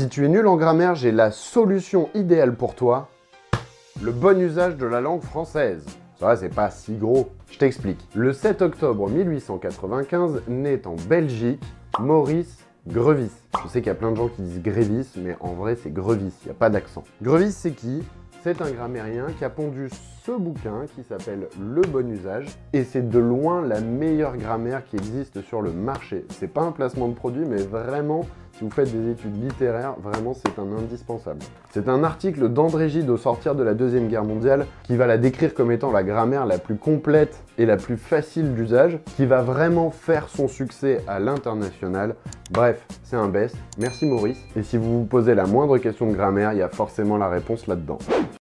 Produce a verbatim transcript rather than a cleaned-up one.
Si tu es nul en grammaire, j'ai la solution idéale pour toi. Le bon usage de la langue française. Ça va, c'est pas si gros. Je t'explique. Le sept octobre mille huit cent quatre-vingt-quinze, naît en Belgique Maurice Grevis. Je sais qu'il y a plein de gens qui disent Grévis, mais en vrai c'est Grevis, il n'y a pas d'accent. Grevis, c'est qui? C'est un grammairien qui a pondu ce bouquin qui s'appelle Le Bon Usage, et c'est de loin la meilleure grammaire qui existe sur le marché. C'est pas un placement de produit, mais vraiment, si vous faites des études littéraires, vraiment c'est un indispensable. C'est un article d'André Gide au sortir de la Deuxième Guerre mondiale qui va la décrire comme étant la grammaire la plus complète et la plus facile d'usage, qui va vraiment faire son succès à l'international. Bref, c'est un best. Merci Maurice. Et si vous vous posez la moindre question de grammaire, il y a forcément la réponse là-dedans.